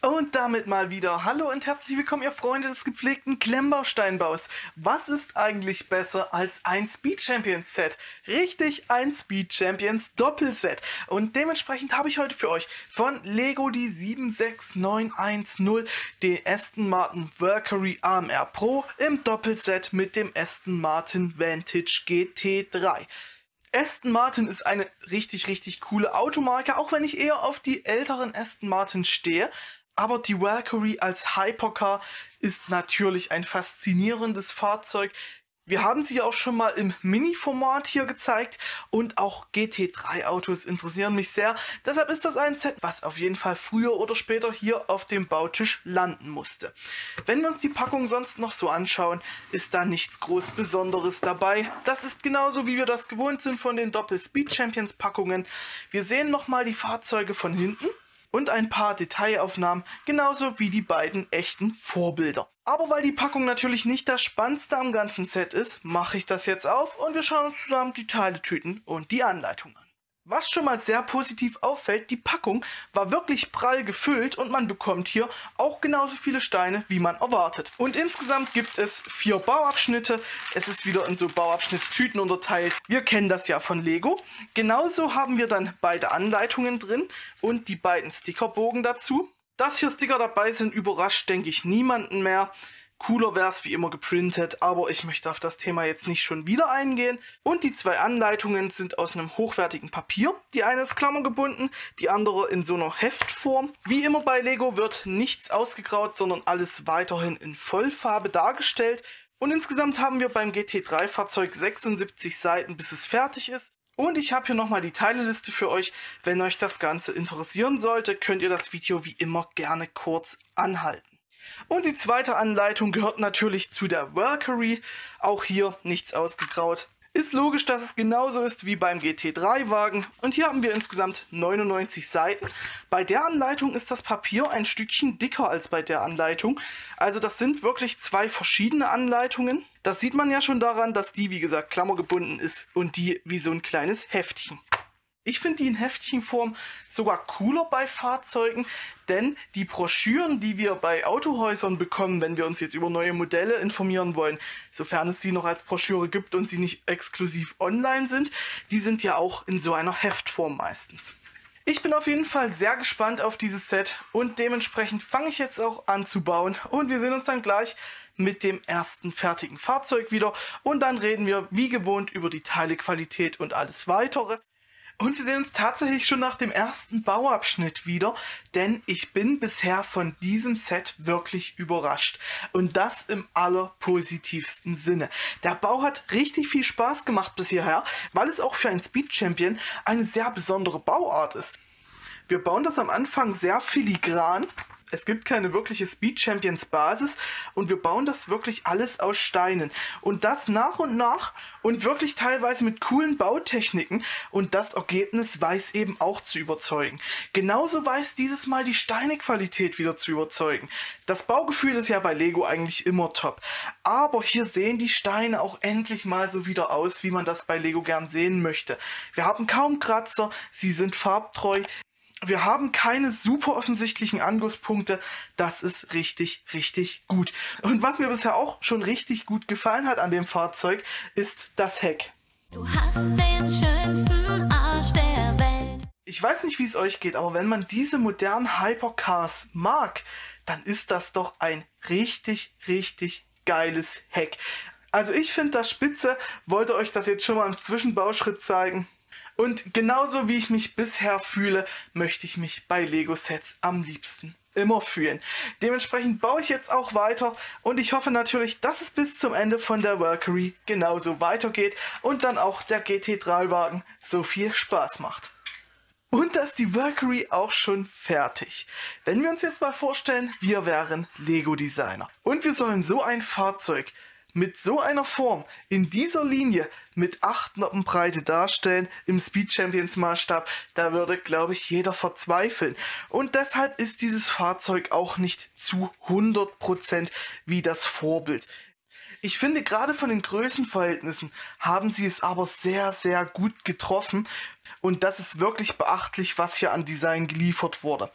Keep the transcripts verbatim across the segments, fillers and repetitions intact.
Und damit mal wieder hallo und herzlich willkommen, ihr Freunde des gepflegten Klemmbausteinbaus. Was ist eigentlich besser als ein Speed Champions Set? Richtig, ein Speed Champions Doppelset. Und dementsprechend habe ich heute für euch von Lego die sieben sechs neun eins null den Aston Martin Valkyrie A M R Pro im Doppelset mit dem Aston Martin Vantage G T drei. Aston Martin ist eine richtig, richtig coole Automarke, auch wenn ich eher auf die älteren Aston Martin stehe. Aber die Valkyrie als Hypercar ist natürlich ein faszinierendes Fahrzeug. Wir haben sie auch schon mal im Mini-Format hier gezeigt und auch G T drei Autos interessieren mich sehr. Deshalb ist das ein Set, was auf jeden Fall früher oder später hier auf dem Bautisch landen musste. Wenn wir uns die Packung sonst noch so anschauen, ist da nichts groß Besonderes dabei. Das ist genauso, wie wir das gewohnt sind von den Doppel-Speed Champions Packungen. Wir sehen nochmal die Fahrzeuge von hinten und ein paar Detailaufnahmen, genauso wie die beiden echten Vorbilder. Aber weil die Packung natürlich nicht das Spannendste am ganzen Set ist, mache ich das jetzt auf und wir schauen uns zusammen die Teiletüten und die Anleitung an. Was schon mal sehr positiv auffällt, die Packung war wirklich prall gefüllt und man bekommt hier auch genauso viele Steine, wie man erwartet. Und insgesamt gibt es vier Bauabschnitte. Es ist wieder in so Bauabschnittstüten unterteilt. Wir kennen das ja von Lego. Genauso haben wir dann beide Anleitungen drin und die beiden Stickerbogen dazu. Dass hier Sticker dabei sind, überrascht, denke ich, niemanden mehr. Cooler wäre es wie immer geprintet, aber ich möchte auf das Thema jetzt nicht schon wieder eingehen. Und die zwei Anleitungen sind aus einem hochwertigen Papier. Die eine ist klammergebunden, die andere in so einer Heftform. Wie immer bei Lego wird nichts ausgegraut, sondern alles weiterhin in Vollfarbe dargestellt. Und insgesamt haben wir beim G T drei Fahrzeug sechsundsiebzig Seiten, bis es fertig ist. Und ich habe hier nochmal die Teileliste für euch. Wenn euch das Ganze interessieren sollte, könnt ihr das Video wie immer gerne kurz anhalten. Und die zweite Anleitung gehört natürlich zu der Valkyrie. Auch hier nichts ausgegraut. Ist logisch, dass es genauso ist wie beim G T drei Wagen. Und hier haben wir insgesamt neunundneunzig Seiten. Bei der Anleitung ist das Papier ein Stückchen dicker als bei der Anleitung. Also das sind wirklich zwei verschiedene Anleitungen. Das sieht man ja schon daran, dass die, wie gesagt, klammergebunden ist und die wie so ein kleines Heftchen. Ich finde die in Heftchenform sogar cooler bei Fahrzeugen, denn die Broschüren, die wir bei Autohäusern bekommen, wenn wir uns jetzt über neue Modelle informieren wollen, sofern es sie noch als Broschüre gibt und sie nicht exklusiv online sind, die sind ja auch in so einer Heftform meistens. Ich bin auf jeden Fall sehr gespannt auf dieses Set und dementsprechend fange ich jetzt auch an zu bauen und wir sehen uns dann gleich mit dem ersten fertigen Fahrzeug wieder und dann reden wir wie gewohnt über die Teilequalität und alles weitere. Und wir sehen uns tatsächlich schon nach dem ersten Bauabschnitt wieder, denn ich bin bisher von diesem Set wirklich überrascht. Und das im allerpositivsten Sinne. Der Bau hat richtig viel Spaß gemacht bis hierher, weil es auch für ein Speed Champion eine sehr besondere Bauart ist. Wir bauen das am Anfang sehr filigran. Es gibt keine wirkliche Speed Champions Basis und wir bauen das wirklich alles aus Steinen. Und das nach und nach und wirklich teilweise mit coolen Bautechniken und das Ergebnis weiß eben auch zu überzeugen. Genauso weiß dieses Mal die Steinequalität wieder zu überzeugen. Das Baugefühl ist ja bei Lego eigentlich immer top. Aber hier sehen die Steine auch endlich mal so wieder aus, wie man das bei Lego gern sehen möchte. Wir haben kaum Kratzer, sie sind farbtreu. Wir haben keine super offensichtlichen Angusspunkte. Das ist richtig, richtig gut. Und was mir bisher auch schon richtig gut gefallen hat an dem Fahrzeug, ist das Heck. Du hast den schönsten Arsch der Welt. Ich weiß nicht, wie es euch geht, aber wenn man diese modernen Hypercars mag, dann ist das doch ein richtig, richtig geiles Heck. Also ich finde das spitze, wollte euch das jetzt schon mal im Zwischenbauschritt zeigen. Und genauso wie ich mich bisher fühle, möchte ich mich bei Lego-Sets am liebsten immer fühlen. Dementsprechend baue ich jetzt auch weiter und ich hoffe natürlich, dass es bis zum Ende von der Valkyrie genauso weitergeht und dann auch der G T drei Wagen so viel Spaß macht. Und da ist die Valkyrie auch schon fertig. Wenn wir uns jetzt mal vorstellen, wir wären Lego-Designer und wir sollen so ein Fahrzeug mit so einer Form in dieser Linie mit acht Noppenbreite darstellen im Speed Champions Maßstab, da würde, glaube ich, jeder verzweifeln. Und deshalb ist dieses Fahrzeug auch nicht zu hundert Prozent wie das Vorbild. Ich finde, gerade von den Größenverhältnissen haben sie es aber sehr, sehr gut getroffen. Und das ist wirklich beachtlich, was hier an Design geliefert wurde.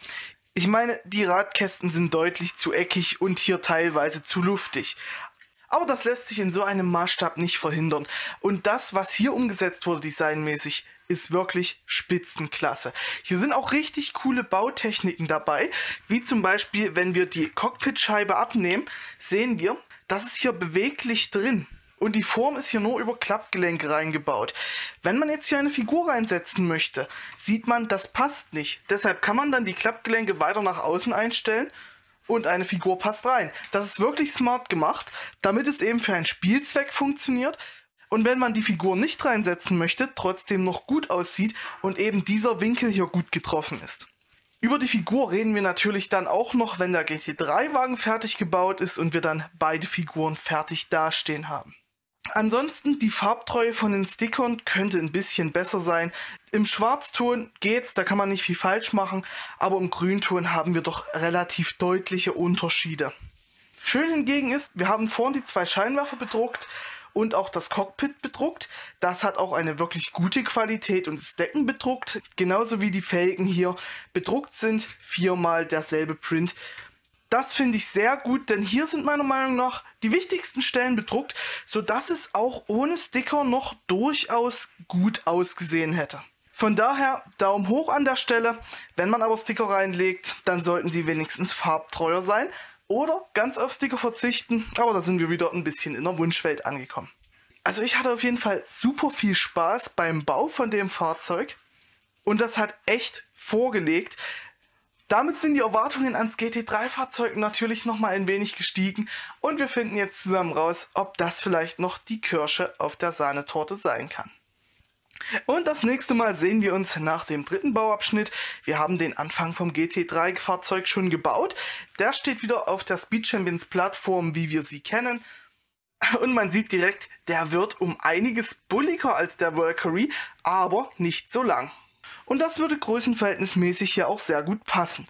Ich meine, die Radkästen sind deutlich zu eckig und hier teilweise zu luftig. Aber das lässt sich in so einem Maßstab nicht verhindern. Und das, was hier umgesetzt wurde designmäßig, ist wirklich Spitzenklasse. Hier sind auch richtig coole Bautechniken dabei, wie zum Beispiel, wenn wir die Cockpitscheibe abnehmen, sehen wir, das ist hier beweglich drin. Und die Form ist hier nur über Klappgelenke reingebaut. Wenn man jetzt hier eine Figur reinsetzen möchte, sieht man, das passt nicht. Deshalb kann man dann die Klappgelenke weiter nach außen einstellen und eine Figur passt rein. Das ist wirklich smart gemacht, damit es eben für einen Spielzweck funktioniert. Und wenn man die Figur nicht reinsetzen möchte, trotzdem noch gut aussieht und eben dieser Winkel hier gut getroffen ist. Über die Figur reden wir natürlich dann auch noch, wenn der G T drei Wagen fertig gebaut ist und wir dann beide Figuren fertig dastehen haben. Ansonsten, die Farbtreue von den Stickern könnte ein bisschen besser sein. Im Schwarzton geht's, da kann man nicht viel falsch machen, aber im Grünton haben wir doch relativ deutliche Unterschiede. Schön hingegen ist, wir haben vorn die zwei Scheinwerfer bedruckt und auch das Cockpit bedruckt. Das hat auch eine wirklich gute Qualität und ist Decken bedruckt, genauso wie die Felgen hier bedruckt sind, viermal derselbe Print. Das finde ich sehr gut, denn hier sind meiner Meinung nach die wichtigsten Stellen bedruckt, sodass es auch ohne Sticker noch durchaus gut ausgesehen hätte. Von daher Daumen hoch an der Stelle. Wenn man aber Sticker reinlegt, dann sollten sie wenigstens farbtreuer sein oder ganz auf Sticker verzichten, aber da sind wir wieder ein bisschen in der Wunschwelt angekommen. Also ich hatte auf jeden Fall super viel Spaß beim Bau von dem Fahrzeug und das hat echt vorgelegt. Damit sind die Erwartungen ans G T drei Fahrzeug natürlich nochmal ein wenig gestiegen und wir finden jetzt zusammen raus, ob das vielleicht noch die Kirsche auf der Sahnetorte sein kann. Und das nächste Mal sehen wir uns nach dem dritten Bauabschnitt. Wir haben den Anfang vom G T drei Fahrzeug schon gebaut. Der steht wieder auf der Speed Champions Plattform, wie wir sie kennen. Und man sieht direkt, der wird um einiges bulliger als der Valkyrie, aber nicht so lang. Und das würde größenverhältnismäßig ja auch sehr gut passen.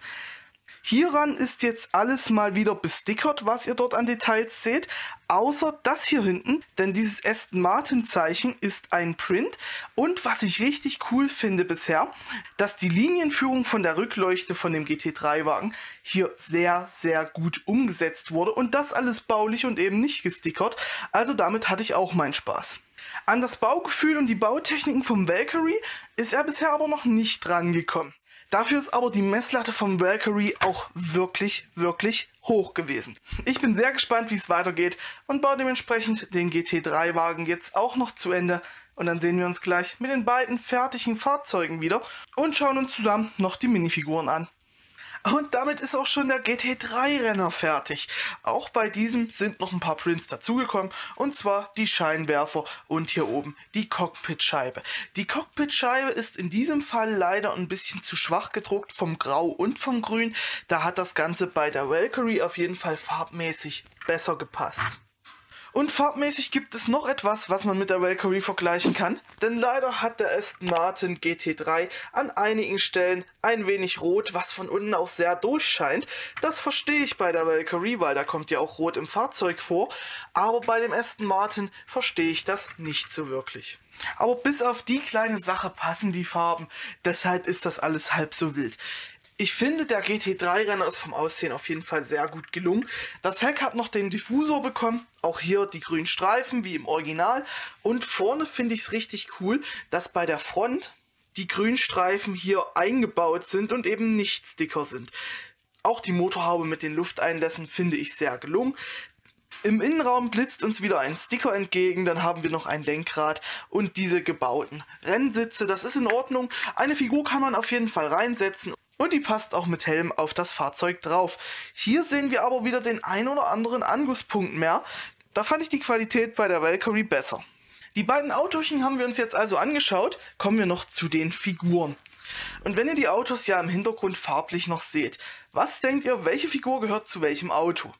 Hieran ist jetzt alles mal wieder bestickert, was ihr dort an Details seht, außer das hier hinten, denn dieses Aston Martin Zeichen ist ein Print. Und was ich richtig cool finde bisher, dass die Linienführung von der Rückleuchte von dem G T drei Wagen hier sehr, sehr gut umgesetzt wurde und das alles baulich und eben nicht gestickert, also damit hatte ich auch meinen Spaß. An das Baugefühl und die Bautechniken vom Valkyrie ist er bisher aber noch nicht rangekommen. Dafür ist aber die Messlatte vom Valkyrie auch wirklich, wirklich hoch gewesen. Ich bin sehr gespannt, wie es weitergeht und baue dementsprechend den G T drei Wagen jetzt auch noch zu Ende. Und dann sehen wir uns gleich mit den beiden fertigen Fahrzeugen wieder und schauen uns zusammen noch die Minifiguren an. Und damit ist auch schon der G T drei Renner fertig. Auch bei diesem sind noch ein paar Prints dazugekommen, und zwar die Scheinwerfer und hier oben die Cockpitscheibe. Die Cockpitscheibe ist in diesem Fall leider ein bisschen zu schwach gedruckt vom Grau und vom Grün. Da hat das Ganze bei der Valkyrie auf jeden Fall farbmäßig besser gepasst. Und farbmäßig gibt es noch etwas, was man mit der Valkyrie vergleichen kann, denn leider hat der Aston Martin G T drei an einigen Stellen ein wenig rot, was von unten auch sehr durchscheint. Das verstehe ich bei der Valkyrie, weil da kommt ja auch rot im Fahrzeug vor, aber bei dem Aston Martin verstehe ich das nicht so wirklich. Aber bis auf die kleine Sache passen die Farben, deshalb ist das alles halb so wild. Ich finde, der G T drei Renner ist vom Aussehen auf jeden Fall sehr gut gelungen. Das Heck hat noch den Diffusor bekommen, auch hier die grünen Streifen wie im Original. Und vorne finde ich es richtig cool, dass bei der Front die grünen Streifen hier eingebaut sind und eben nicht Sticker sind. Auch die Motorhaube mit den Lufteinlässen finde ich sehr gelungen. Im Innenraum blitzt uns wieder ein Sticker entgegen, dann haben wir noch ein Lenkrad und diese gebauten Rennsitze. Das ist in Ordnung. Eine Figur kann man auf jeden Fall reinsetzen. Und die passt auch mit Helm auf das Fahrzeug drauf. Hier sehen wir aber wieder den ein oder anderen Angusspunkt mehr. Da fand ich die Qualität bei der Valkyrie besser. Die beiden Autochen haben wir uns jetzt also angeschaut. Kommen wir noch zu den Figuren. Und wenn ihr die Autos ja im Hintergrund farblich noch seht, was denkt ihr, welche Figur gehört zu welchem Auto?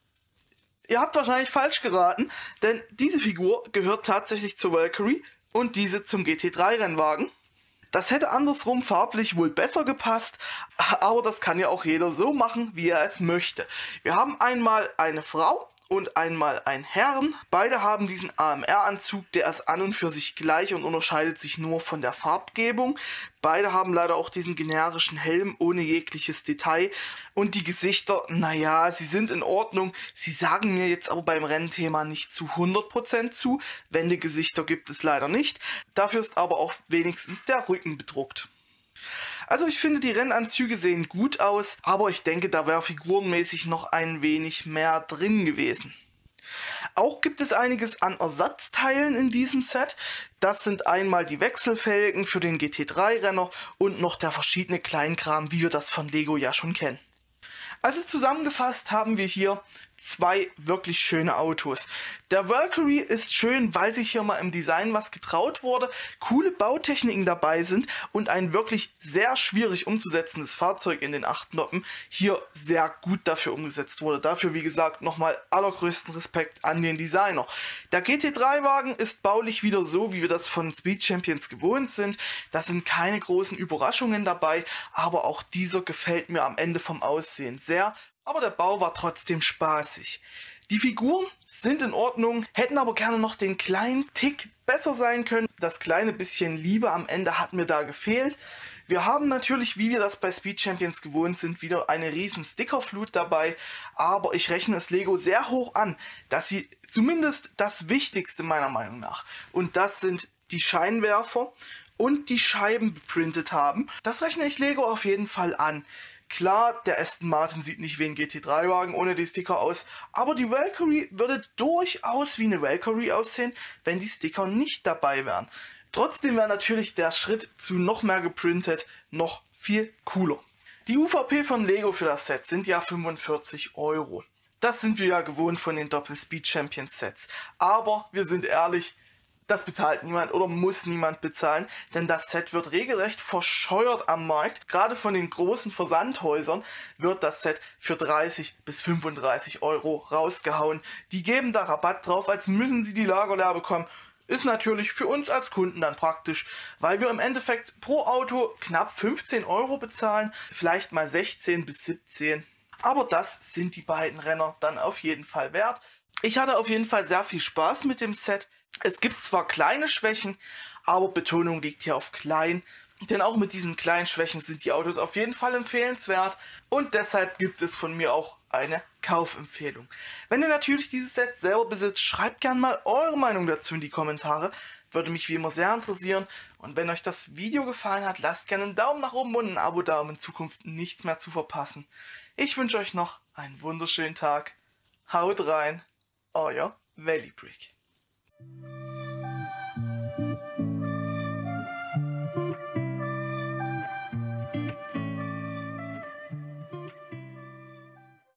Ihr habt wahrscheinlich falsch geraten, denn diese Figur gehört tatsächlich zur Valkyrie und diese zum G T drei Rennwagen. Das hätte andersrum farblich wohl besser gepasst, aber das kann ja auch jeder so machen, wie er es möchte. Wir haben einmal eine Frau und einmal ein Herren. Beide haben diesen A M R-Anzug, der ist an und für sich gleich und unterscheidet sich nur von der Farbgebung. Beide haben leider auch diesen generischen Helm ohne jegliches Detail. Und die Gesichter, naja, sie sind in Ordnung. Sie sagen mir jetzt aber beim Rennthema nicht zu hundert Prozent zu. Wendegesichter gibt es leider nicht. Dafür ist aber auch wenigstens der Rücken bedruckt. Also ich finde, die Rennanzüge sehen gut aus, aber ich denke, da wäre figurenmäßig noch ein wenig mehr drin gewesen. Auch gibt es einiges an Ersatzteilen in diesem Set. Das sind einmal die Wechselfelgen für den G T drei Renner und noch der verschiedene Kleinkram, wie wir das von Lego ja schon kennen. Also zusammengefasst haben wir hier zwei wirklich schöne Autos. Der Valkyrie ist schön, weil sich hier mal im Design was getraut wurde, coole Bautechniken dabei sind und ein wirklich sehr schwierig umzusetzendes Fahrzeug in den acht Noppen hier sehr gut dafür umgesetzt wurde. Dafür, wie gesagt, nochmal allergrößten Respekt an den Designer. Der G T drei Wagen ist baulich wieder so, wie wir das von Speed Champions gewohnt sind. Da sind keine großen Überraschungen dabei, aber auch dieser gefällt mir am Ende vom Aussehen sehr. Aber der Bau war trotzdem spaßig. Die Figuren sind in Ordnung, hätten aber gerne noch den kleinen Tick besser sein können. Das kleine bisschen Liebe am Ende hat mir da gefehlt. Wir haben natürlich, wie wir das bei Speed Champions gewohnt sind, wieder eine riesen Stickerflut dabei. Aber ich rechne es Lego sehr hoch an, dass sie zumindest das Wichtigste meiner Meinung nach, und das sind die Scheinwerfer und die Scheiben beprintet haben. Das rechne ich Lego auf jeden Fall an. Klar, der Aston Martin sieht nicht wie ein G T drei Wagen ohne die Sticker aus, aber die Valkyrie würde durchaus wie eine Valkyrie aussehen, wenn die Sticker nicht dabei wären. Trotzdem wäre natürlich der Schritt zu noch mehr geprintet noch viel cooler. Die U V P von Lego für das Set sind ja fünfundvierzig Euro. Das sind wir ja gewohnt von den Doppel Speed Champions Sets. Aber wir sind ehrlich, das bezahlt niemand oder muss niemand bezahlen, denn das Set wird regelrecht verscheuert am Markt. Gerade von den großen Versandhäusern wird das Set für dreißig bis fünfunddreißig Euro rausgehauen. Die geben da Rabatt drauf, als müssen sie die Lager leer bekommen. Ist natürlich für uns als Kunden dann praktisch, weil wir im Endeffekt pro Auto knapp fünfzehn Euro bezahlen, vielleicht mal sechzehn bis siebzehn. Aber das sind die beiden Renner dann auf jeden Fall wert. Ich hatte auf jeden Fall sehr viel Spaß mit dem Set. Es gibt zwar kleine Schwächen, aber Betonung liegt hier auf klein. Denn auch mit diesen kleinen Schwächen sind die Autos auf jeden Fall empfehlenswert. Und deshalb gibt es von mir auch eine Kaufempfehlung. Wenn ihr natürlich dieses Set selber besitzt, schreibt gerne mal eure Meinung dazu in die Kommentare. Würde mich wie immer sehr interessieren. Und wenn euch das Video gefallen hat, lasst gerne einen Daumen nach oben und ein Abo da, um in Zukunft nichts mehr zu verpassen. Ich wünsche euch noch einen wunderschönen Tag. Haut rein, euer Valley Brick.